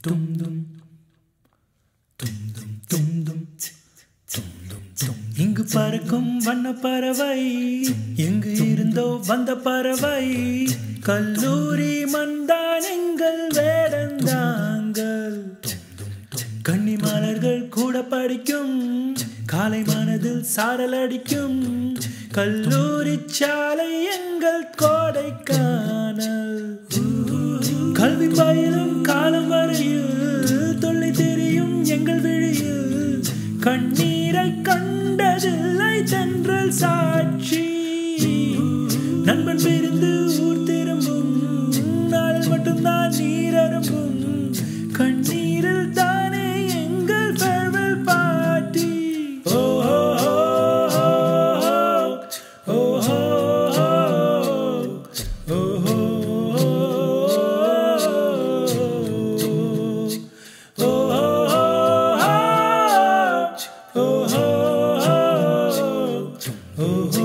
தும் தும் தும் தும் தும் தும் தும் தும் தும். இங்கு பறக்கும் வண்ண பறவை, எங்கு இருந்தோ வந்த பறவை, கல்லூரி மந்தான் எங்கள் வேடந்தாங்கள். கன்னி மலர்கள் கூட படிக்கும், காலை மனதில் சாரல் அடிக்கும், கல்லூரி சாலை எங்கள் கோடைக்கானல். கல்வி பயிலும் காலம் வரையில் தொல்லை தெரியும் எங்கள் விழியில், கண்ணீரை கண்டதில்லை தென்றல் சாட்சி. நண்பன் பிரிந்து ஊர் திரும்பும் நாளில் மட்டும்தான் நீர் அரும்பும், கண்ணீரில் தானே எங்கள் farewell party. Oh